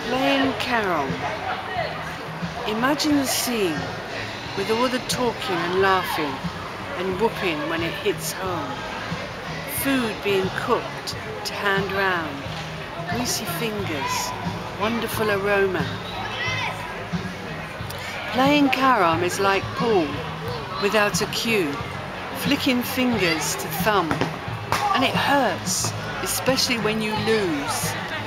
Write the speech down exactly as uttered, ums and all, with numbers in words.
Playing carom. Imagine the scene with all the talking and laughing and whooping when it hits home. Food being cooked to hand round, greasy fingers, wonderful aroma. Playing carom is like pool without a cue, flicking fingers to thumb, and it hurts, especially when you lose.